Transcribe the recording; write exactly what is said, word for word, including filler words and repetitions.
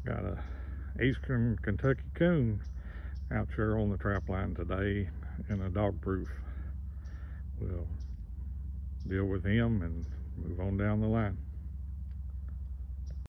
Got a Eastern Kentucky coon out here on the trap line today in a dog proof. We'll deal with him and move on down the line.